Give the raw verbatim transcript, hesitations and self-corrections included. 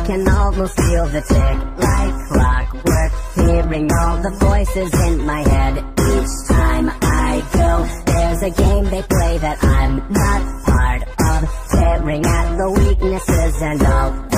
can almost feel the tick like clockwork, hearing all the voices in my head. Each time I go, there's a game they play that I'm not part of, staring at the weaknesses and all